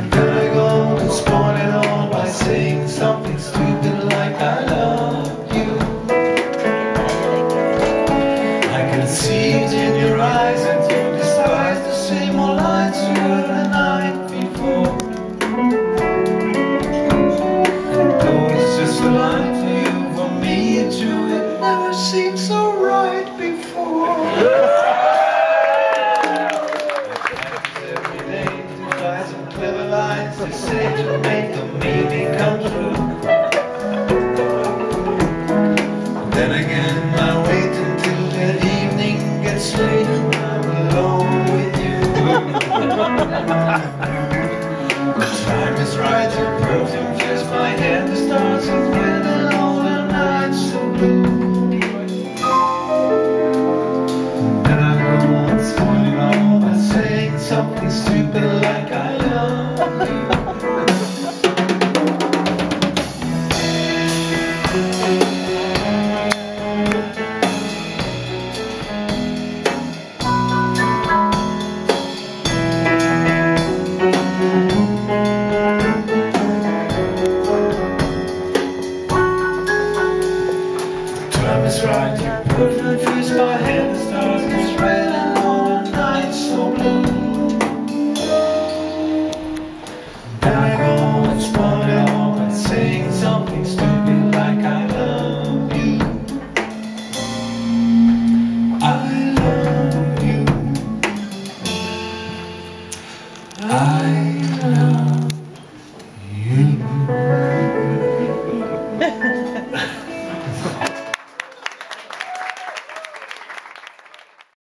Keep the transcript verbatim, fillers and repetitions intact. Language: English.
Then I go and spoil it all by saying something stupid like I love you. I can see it in your eyes that you despise the same old lines you heard the night before. And though it's just a line to you, for me it's you, it never seemed so right before. Clever lines they say to make the meaning come true. Then again I wait until that evening gets late and I'm alone with you. The time is right, your perfume fills my head, the stars are red and all the nights so blue. Then I go on spoiling all by saying something stupid like I right, your perfume fills my head, the stars get red and all the nights so blue. Then I go and spoil it all by saying something stupid.